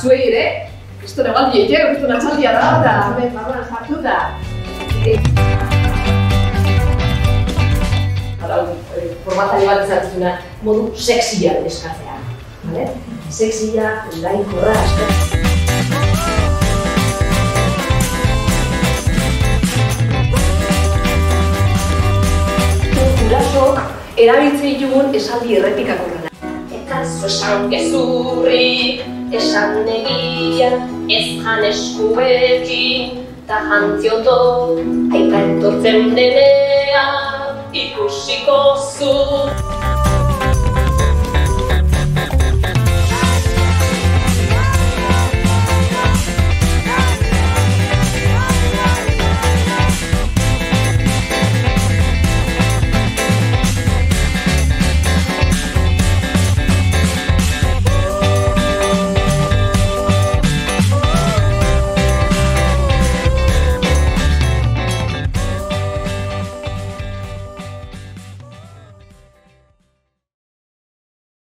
zuei ere, kriston egaldi eitek, kriston atxaldia da, eta hemen barruan sartu da. Formatzaile bat ezatzuna modu sexia eskatzea. Sexia, lainkorra eskatzea. Gurasok erabiltzen ditugun esaldi errepikakorra. Eta esan gezurrik, esan egia, ez jan eskuekin, ta jantzioto, aita etortzen dene.